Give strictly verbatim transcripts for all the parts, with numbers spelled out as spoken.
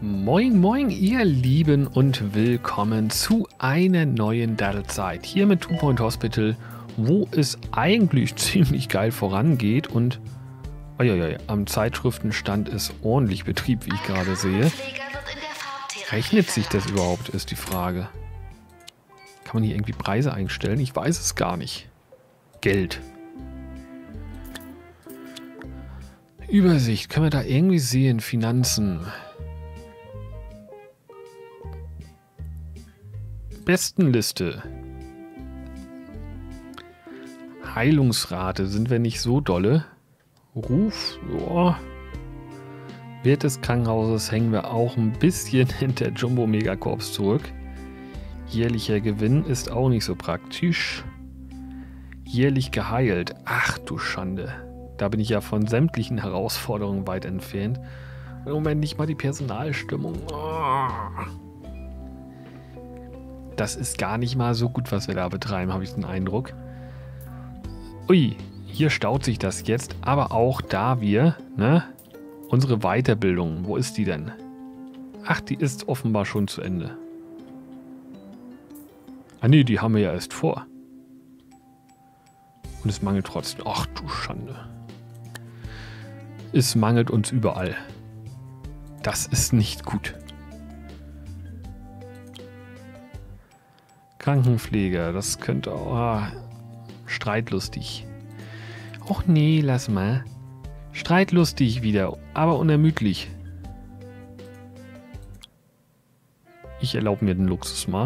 Moin moin ihr Lieben und willkommen zu einer neuen Daddlezeit hier mit Two Point Hospital, wo es eigentlich ziemlich geil vorangeht und oi, am Zeitschriftenstand ist ordentlich Betrieb, wie ich gerade sehe. Rechnet sich das überhaupt, ist die Frage. Kann man hier irgendwie Preise einstellen? Ich weiß es gar nicht. Geld. Übersicht, können wir da irgendwie sehen? Finanzen. Bestenliste. Heilungsrate, sind wir nicht so dolle. Ruf, oh. Wert des Krankenhauses hängen wir auch ein bisschen hinter Jumbo Megacorps zurück. Jährlicher Gewinn ist auch nicht so praktisch. Jährlich geheilt. Ach du Schande. Da bin ich ja von sämtlichen Herausforderungen weit entfernt. Im Moment nicht mal die Personalstimmung. Oh. Das ist gar nicht mal so gut, was wir da betreiben, habe ich den Eindruck. Ui, hier staut sich das jetzt. Aber auch da wir, ne, unsere Weiterbildung, wo ist die denn? Ach, die ist offenbar schon zu Ende. Ah ne, die haben wir ja erst vor. Und es mangelt trotzdem. Ach du Schande. Es mangelt uns überall. Das ist nicht gut. Krankenpfleger, das könnte auch... Ah, streitlustig. Och nee, lass mal. Streitlustig wieder, aber unermüdlich. Ich erlaube mir den Luxus mal.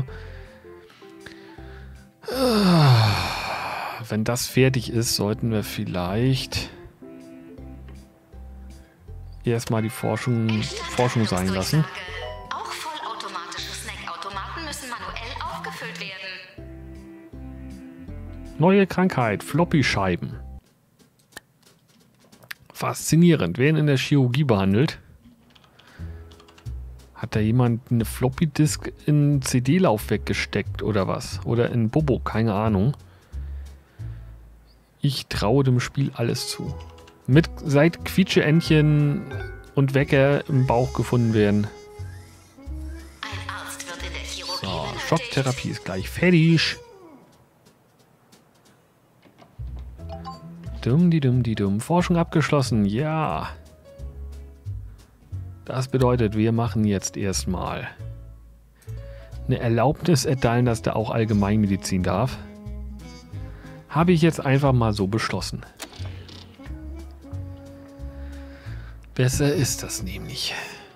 Wenn das fertig ist, sollten wir vielleicht erstmal die Forschung, Forschung sein lassen. Auch vollautomatische Snackautomaten müssen manuell aufgefüllt werden. Neue Krankheit, Floppy-Scheiben. Faszinierend. Werden in der Chirurgie behandelt. Hat da jemand eine Floppy-Disk in C D-Laufwerk gesteckt oder was? Oder in Bobo, keine Ahnung. Ich traue dem Spiel alles zu. Mit seit Quietscheentchen und Wecker im Bauch gefunden werden. Ein Arzt wird in der Chirurgie So, Schocktherapie ist gleich fertig. Dumm, die dumm, die dumm. Forschung abgeschlossen, ja. Das bedeutet, wir machen jetzt erstmal eine Erlaubnis erteilen, dass der auch Allgemeinmedizin darf. Habe ich jetzt einfach mal so beschlossen. Besser ist das nämlich.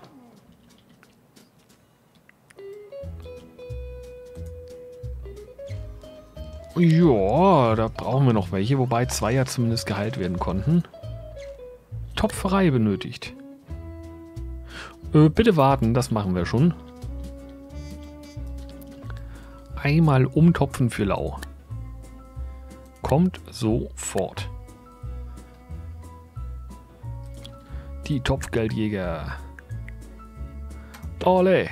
Ja, da brauchen wir noch welche, wobei zwei ja zumindest geheilt werden konnten. Topferei benötigt. Äh, bitte warten, das machen wir schon. Einmal umtopfen für Lau. Kommt sofort. Die Topfgeldjäger. Ole.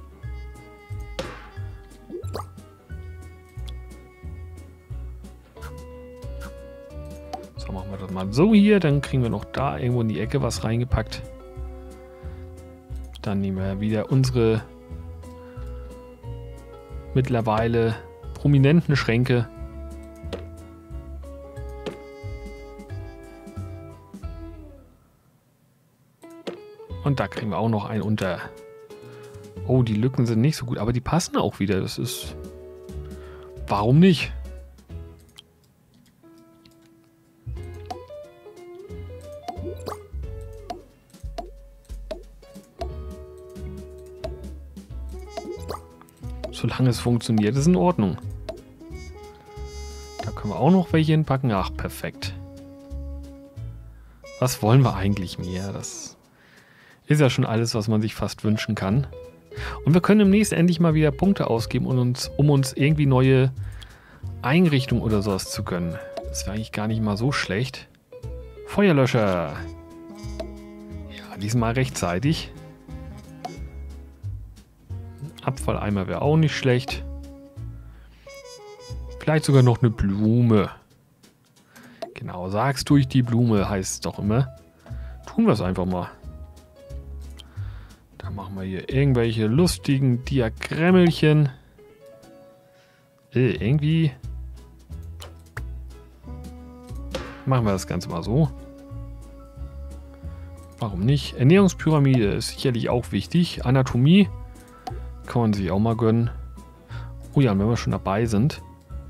So, machen wir das mal so hier. Dann kriegen wir noch da irgendwo in die Ecke was reingepackt. Dann nehmen wir wieder unsere mittlerweile prominenten Schränke. Und da kriegen wir auch noch einen unter. Oh, die Lücken sind nicht so gut, aber die passen auch wieder. Das ist... Warum nicht? Solange es funktioniert, ist in Ordnung. Da können wir auch noch welche hinpacken. Ach, perfekt. Was wollen wir eigentlich mehr? Das ist ja schon alles, was man sich fast wünschen kann. Und wir können demnächst endlich mal wieder Punkte ausgeben, um uns, um uns irgendwie neue Einrichtungen oder sowas zu gönnen. Das wäre eigentlich gar nicht mal so schlecht. Feuerlöscher. Ja, diesmal rechtzeitig. Abfalleimer wäre auch nicht schlecht. Vielleicht sogar noch eine Blume. Genau, sagst durch die Blume heißt es doch immer. Tun wir es einfach mal. Dann machen wir hier irgendwelche lustigen Diagrammelchen. Äh, irgendwie machen wir das Ganze mal so. Warum nicht? Ernährungspyramide ist sicherlich auch wichtig. Anatomie kann man sich auch mal gönnen. Oh ja, und wenn wir schon dabei sind,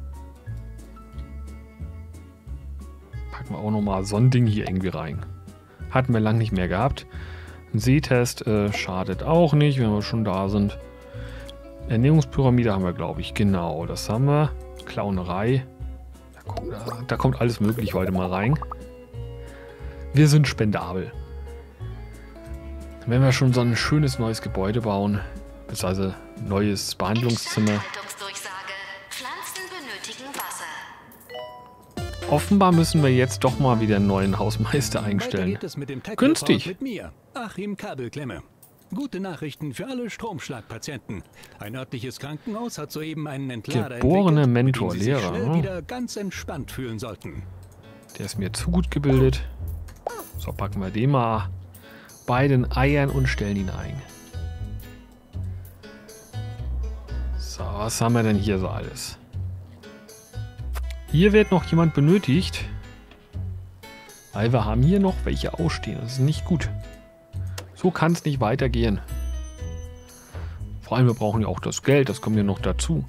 packen wir auch nochmal so ein Ding hier irgendwie rein. Hatten wir lange nicht mehr gehabt. Ein Sehtest äh, schadet auch nicht, wenn wir schon da sind. Ernährungspyramide haben wir, glaube ich. Genau, das haben wir. Clownerei. Da kommt, da, da kommt alles möglich heute mal rein. Wir sind spendabel. Wenn wir schon so ein schönes neues Gebäude bauen, beziehungsweise neues Behandlungszimmer. Pflanzen benötigen Wasser. Offenbar müssen wir jetzt doch mal wieder einen neuen Hausmeister einstellen. Weiter geht es mit dem Günstig. Mit mir, Achim Kabelklemme. Gute Nachrichten für alle Stromschlagpatienten. Ein örtliches Krankenhaus hat soeben einen Entlader Geborene entwickelt, Mentor, mit dem Sie sich Lehrer, schnell hm? wieder ganz entspannt fühlen sollten. Der ist mir zu gut gebildet. So, packen wir den mal bei den Eiern und stellen ihn ein. So, was haben wir denn hier so alles? Hier wird noch jemand benötigt. Weil wir haben hier noch welche ausstehen. Das ist nicht gut. So kann es nicht weitergehen. Vor allem, wir brauchen ja auch das Geld. Das kommt ja noch dazu.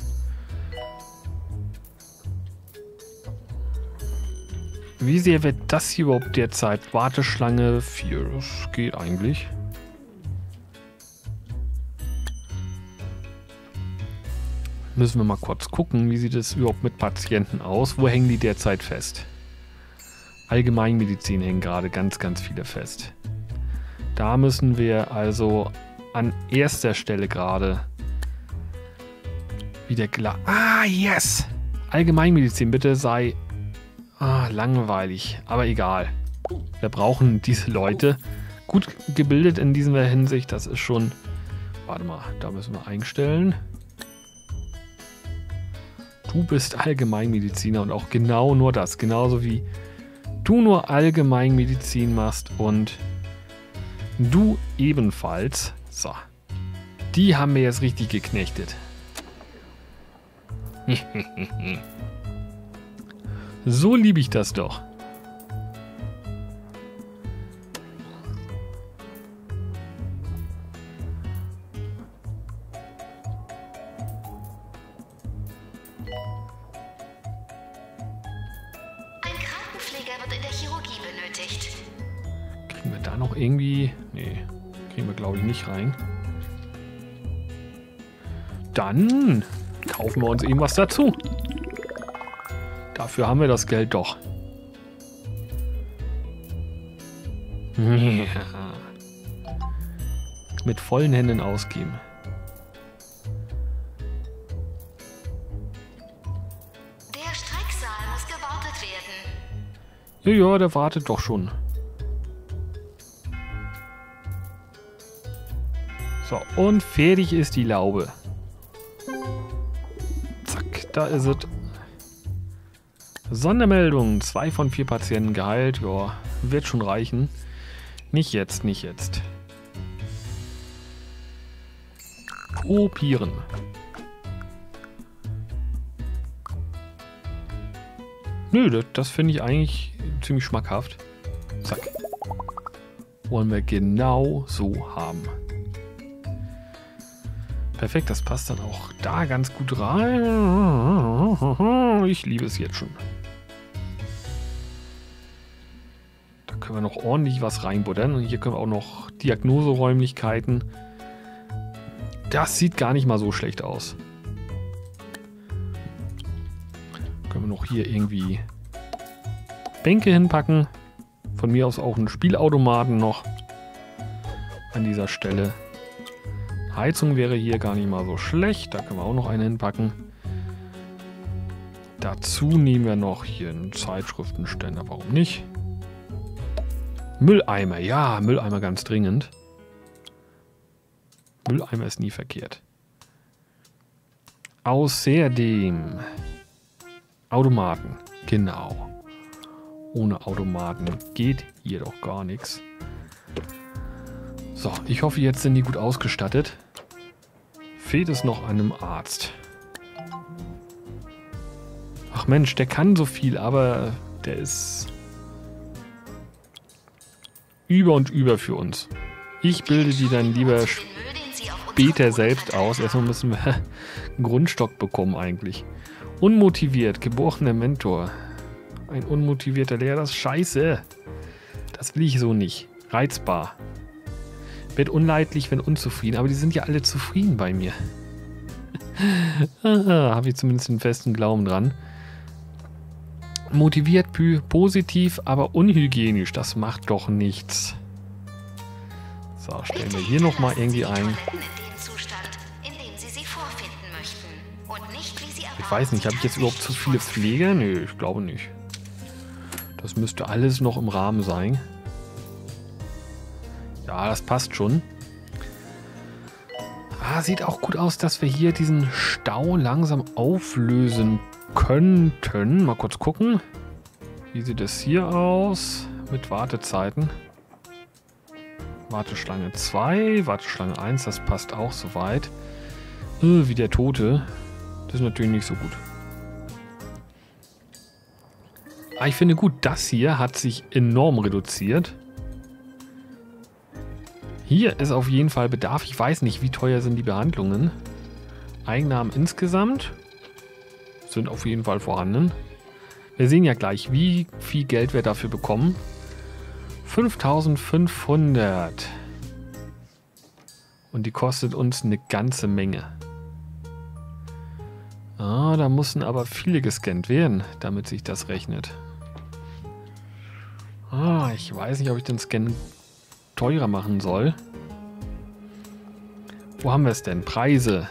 Wie sehr wird das hier überhaupt derzeit? Warteschlange vier. Das geht eigentlich. Müssen wir mal kurz gucken, wie sieht es überhaupt mit Patienten aus? Wo hängen die derzeit fest? Allgemeinmedizin hängen gerade ganz, ganz viele fest. Da müssen wir also an erster Stelle gerade wieder klar. Ah, yes! Allgemeinmedizin, bitte sei ah, langweilig, aber egal. Wir brauchen diese Leute. Gut gebildet in dieser Hinsicht, das ist schon... Warte mal, da müssen wir einstellen. Du bist Allgemeinmediziner und auch genau nur das. Genauso wie du nur Allgemeinmedizin machst und du ebenfalls. So. Die haben wir jetzt richtig geknechtet. So liebe ich das doch. Ein Krankenpfleger wird in der Chirurgie benötigt. Kriegen wir da noch irgendwie... Nee, kriegen wir glaube ich nicht rein. Dann kaufen wir uns eben was dazu. Dafür haben wir das Geld doch. Ja. Mit vollen Händen ausgeben. Der Strecksaal muss gewartet werden. Ja, ja, der wartet doch schon. So, und fertig ist die Laube. Zack, da ist es. Sondermeldung. Zwei von vier Patienten geheilt. Ja, wird schon reichen. Nicht jetzt, nicht jetzt. Kopieren. Nö, das, das finde ich eigentlich ziemlich schmackhaft. Zack. Wollen wir genau so haben. Perfekt, das passt dann auch da ganz gut rein. Ich liebe es jetzt schon. Da können wir noch ordentlich was reinbuttern. Und hier können wir auch noch Diagnoseräumlichkeiten. Das sieht gar nicht mal so schlecht aus. Können wir noch hier irgendwie Bänke hinpacken. Von mir aus auch einen Spielautomaten noch an dieser Stelle. Heizung wäre hier gar nicht mal so schlecht. Da können wir auch noch eine hinpacken. Dazu nehmen wir noch hier einen Zeitschriftenständer. Warum nicht? Mülleimer. Ja, Mülleimer ganz dringend. Mülleimer ist nie verkehrt. Außerdem Automaten. Genau. Ohne Automaten geht hier doch gar nichts. So, ich hoffe, jetzt sind die gut ausgestattet. Fehlt es noch einem Arzt. Ach Mensch, der kann so viel, aber der ist über und über für uns. Ich bilde die dann lieber später selbst aus. Erstmal müssen wir einen Grundstock bekommen eigentlich. Unmotiviert, geborener Mentor. Ein unmotivierter Lehrer, das ist scheiße. Das will ich so nicht. Reizbar. Wird unleidlich, wenn unzufrieden. Aber die sind ja alle zufrieden bei mir. Habe ich zumindest einen festen Glauben dran. Motiviert, positiv, aber unhygienisch. Das macht doch nichts. So, stellen wir hier nochmal irgendwie ein. Ich weiß nicht, habe ich jetzt überhaupt zu viele Pfleger? Nö, ich glaube nicht. Das müsste alles noch im Rahmen sein. Ja, das passt schon. Ah, sieht auch gut aus, dass wir hier diesen Stau langsam auflösen könnten. Mal kurz gucken. Wie sieht es hier aus mit Wartezeiten? Warteschlange zwei, Warteschlange eins, das passt auch soweit. Äh, wie der Tote. Das ist natürlich nicht so gut. Aber ich finde gut, das hier hat sich enorm reduziert. Hier ist auf jeden Fall Bedarf. Ich weiß nicht, wie teuer sind die Behandlungen. Einnahmen insgesamt sind auf jeden Fall vorhanden. Wir sehen ja gleich, wie viel Geld wir dafür bekommen. fünftausendfünfhundert. Und die kostet uns eine ganze Menge. Ah, da müssen aber viele gescannt werden, damit sich das rechnet. Ah, ich weiß nicht, ob ich den Scan teurer machen soll. Wo haben wir es denn? Preise.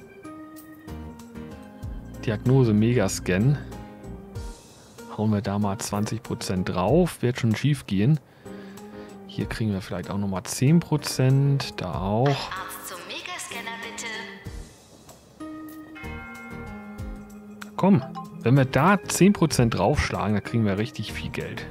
Diagnose Megascan. Hauen wir da mal zwanzig Prozent drauf. Wird schon schief gehen. Hier kriegen wir vielleicht auch nochmal zehn Prozent. Da auch. Arzt zum Megascanner, bitte. Komm, wenn wir da zehn Prozent draufschlagen, dann kriegen wir richtig viel Geld.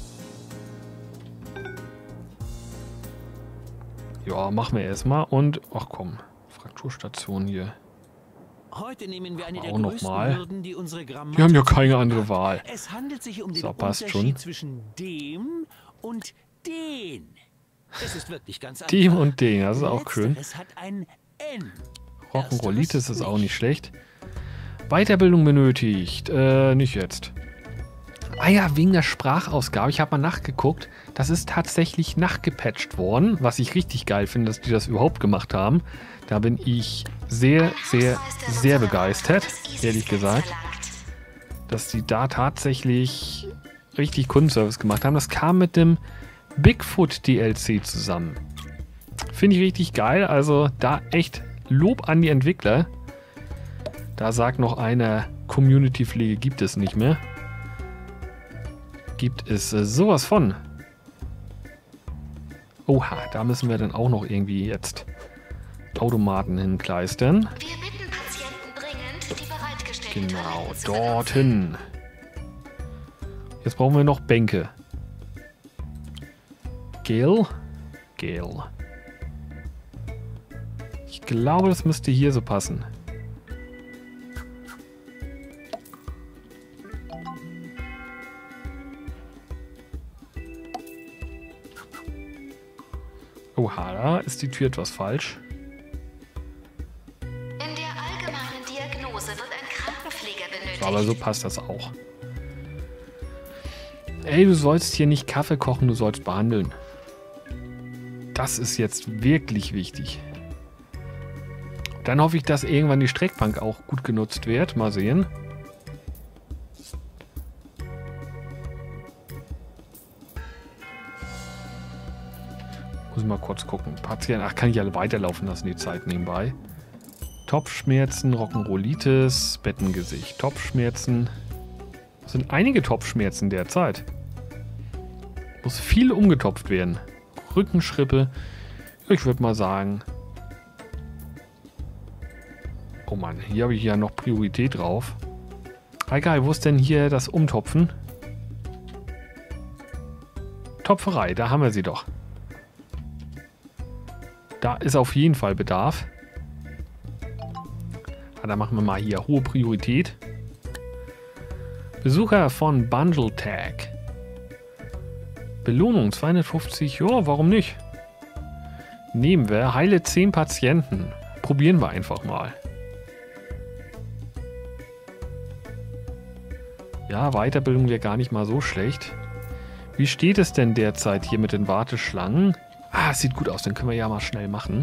Ja, machen wir erstmal. Und, ach komm, Frakturstation hier. Heute nehmen wir eine der auch noch größten mal. Hürden, die unsere Grammatik Wir haben ja keine andere Wahl. Es handelt sich um den So, passt Unterschied schon. zwischen dem und den. Es ist wirklich ganz einfach. Dem und den, das ist auch schön. Es hat ein N. Rock'n'Rollitis ist auch nicht schlecht. Weiterbildung benötigt. Äh, nicht jetzt. Ah ja, wegen der Sprachausgabe. Ich habe mal nachgeguckt. Das ist tatsächlich nachgepatcht worden. Was ich richtig geil finde, dass die das überhaupt gemacht haben. Da bin ich sehr, sehr, sehr begeistert. Ehrlich gesagt. Dass die da tatsächlich richtig Kundenservice gemacht haben. Das kam mit dem Bigfoot D L C zusammen. Finde ich richtig geil. Also da echt Lob an die Entwickler. Da sagt noch einer, Community-Pflege gibt es nicht mehr. Gibt es äh, sowas von. Oha, da müssen wir dann auch noch irgendwie jetzt Automaten hinkleistern. Wir bitten Patienten dringend, die bereitgestellten Genau, Toiletten zu dorthin. Jetzt brauchen wir noch Bänke. Gel? Gel. Ich glaube, das müsste hier so passen. Oha, da ist die Tür etwas falsch. In der allgemeinen Diagnose wird ein Krankenpfleger benötigt. Aber so passt das auch. Ey, du sollst hier nicht Kaffee kochen, du sollst behandeln. Das ist jetzt wirklich wichtig. Dann hoffe ich, dass irgendwann die Streckbank auch gut genutzt wird. Mal sehen. Muss ich mal kurz gucken. Patienten, ach, kann ich alle weiterlaufen lassen, die Zeit nebenbei. Topfschmerzen, Rock'n'Rollitis, Bettengesicht, Topfschmerzen. Das sind einige Topfschmerzen derzeit. Muss viel umgetopft werden. Rückenschrippe. Ich würde mal sagen. Oh Mann, hier habe ich ja noch Priorität drauf. Egal, wo ist denn hier das Umtopfen? Topferei, da haben wir sie doch. Da ist auf jeden Fall Bedarf. Ja, da machen wir mal hier hohe Priorität. Besucher von Bundle Tag. Belohnung zweihundertfünfzig. Ja, warum nicht? Nehmen wir. Heile zehn Patienten. Probieren wir einfach mal. Ja, Weiterbildung wäre gar nicht mal so schlecht. Wie steht es denn derzeit hier mit den Warteschlangen? Ah, sieht gut aus. Dann können wir ja mal schnell machen.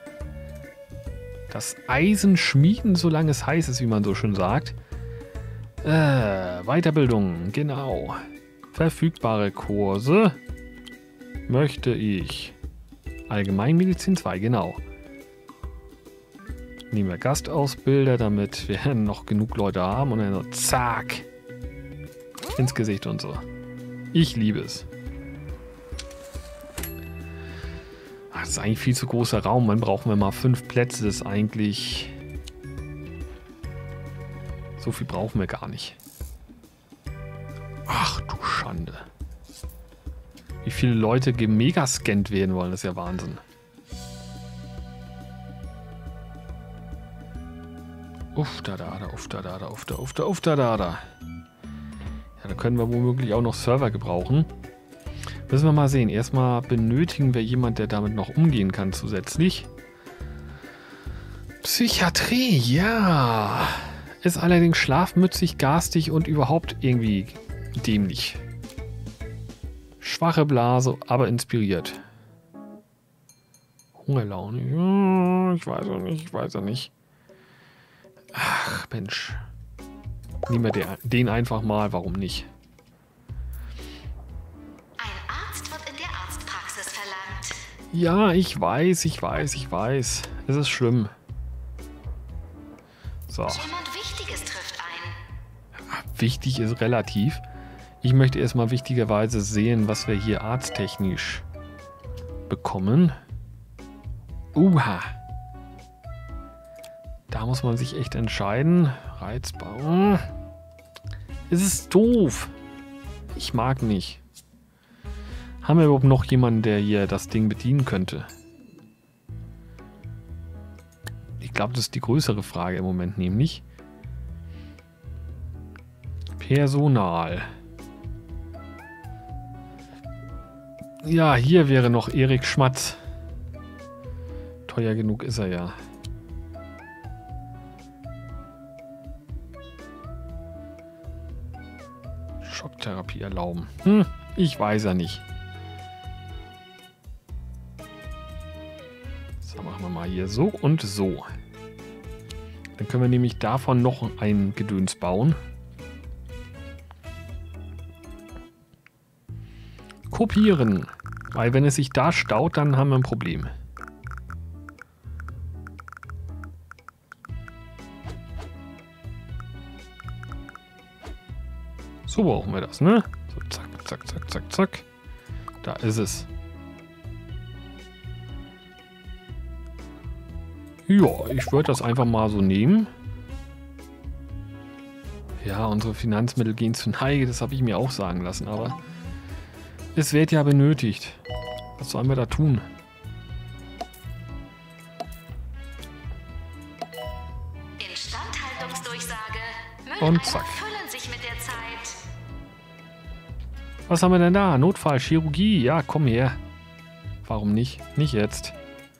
Das Eisen schmieden, solange es heiß ist, wie man so schön sagt. Äh, Weiterbildung, genau. Verfügbare Kurse möchte ich. Allgemeinmedizin zwei, genau. Nehmen wir Gastausbilder, damit wir noch genug Leute haben. Und dann so zack. Ins Gesicht und so. Ich liebe es. Ach, das ist eigentlich viel zu großer Raum. Dann brauchen wir mal fünf Plätze. Das ist eigentlich... So viel brauchen wir gar nicht. Ach du Schande. Wie viele Leute gemegascannt werden wollen, das ist ja Wahnsinn. Uff, da, da, da, uff, da, da, da, uff, da, uff, da, uff, da, da, da. Ja, da können wir womöglich auch noch Server gebrauchen. Müssen wir mal sehen. Erstmal benötigen wir jemanden, der damit noch umgehen kann zusätzlich. Psychiatrie, ja. Ist allerdings schlafmützig, garstig und überhaupt irgendwie dämlich. Schwache Blase, aber inspiriert. Hungerlaune, ja, ich weiß auch nicht, ich weiß auch nicht. Ach, Mensch. Nehmen wir den, den einfach mal, warum nicht? Ein Arzt wird in der Arztpraxis verlangt. Ja, ich weiß, ich weiß, ich weiß. Es ist schlimm. So. Jemand Wichtiges trifft ein. Wichtig ist relativ. Ich möchte erstmal wichtigerweise sehen, was wir hier arzttechnisch bekommen. Uha. Da muss man sich echt entscheiden. Reizbar. Es ist doof. Ich mag nicht. Haben wir überhaupt noch jemanden, der hier das Ding bedienen könnte? Ich glaube, das ist die größere Frage im Moment nämlich. Personal. Ja, hier wäre noch Erik Schmatz. Teuer genug ist er ja. Schocktherapie erlauben. Hm, ich weiß ja nicht. So, machen wir mal hier so und so. Dann können wir nämlich davon noch ein Gedöns bauen. Kopieren. Weil wenn es sich da staut, dann haben wir ein Problem. So brauchen wir das, ne? So, zack, zack, zack, zack, zack. Da ist es. Ja, ich würde das einfach mal so nehmen. Ja, unsere Finanzmittel gehen zu Neige, das habe ich mir auch sagen lassen, aber es wird ja benötigt. Was sollen wir da tun? Instandhaltungsdurchsage. Und zack. Füllen sich mit der Zeit. Was haben wir denn da? Notfall, Chirurgie. Ja, komm her. Warum nicht? Nicht jetzt.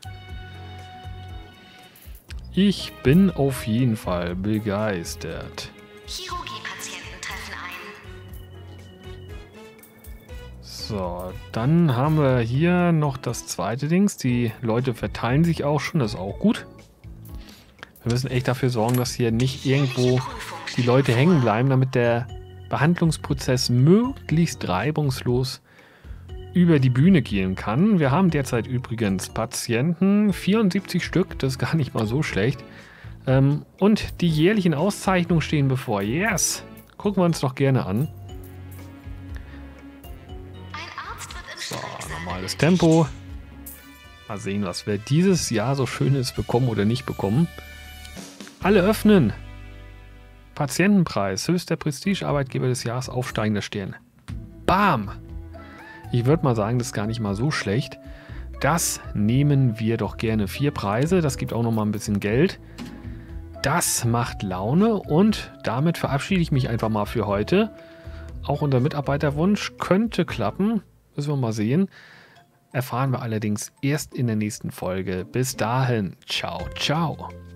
Ich bin auf jeden Fall begeistert. Chirurgiepatienten treffen ein. So, dann haben wir hier noch das zweite Dings. Die Leute verteilen sich auch schon, das ist auch gut. Wir müssen echt dafür sorgen, dass hier nicht irgendwo die Leute hängen bleiben, damit der Behandlungsprozess möglichst reibungslos über die Bühne gehen kann. Wir haben derzeit übrigens Patienten, vierundsiebzig Stück, das ist gar nicht mal so schlecht. Ähm, und die jährlichen Auszeichnungen stehen bevor. Yes! Gucken wir uns doch gerne an. So, normales Tempo. Mal sehen, was wir dieses Jahr so Schönes bekommen oder nicht bekommen. Alle öffnen! Patientenpreis, höchster Prestige-Arbeitgeber des Jahres, aufsteigender Stern. Bam! Ich würde mal sagen, das ist gar nicht mal so schlecht. Das nehmen wir doch gerne. Vier Preise, das gibt auch nochmal ein bisschen Geld. Das macht Laune und damit verabschiede ich mich einfach mal für heute. Auch unser Mitarbeiterwunsch könnte klappen. Müssen wir mal sehen. Erfahren wir allerdings erst in der nächsten Folge. Bis dahin, ciao, ciao.